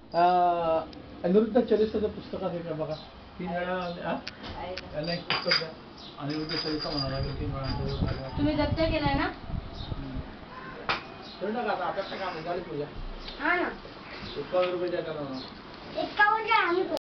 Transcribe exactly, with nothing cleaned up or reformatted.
अनिरुद्ध चरित्राचं पुस्तक आहे बघा. तीन वेळा त्यांना एक पुस्तक द्या. अनिरुद्ध चरित्र म्हणावं लागेल तीन वेळा. तुम्ही दत्त केलाय ना? आता काम झाली पूजा. हा ना. एकावन्न रुपये द्या. एकावन्न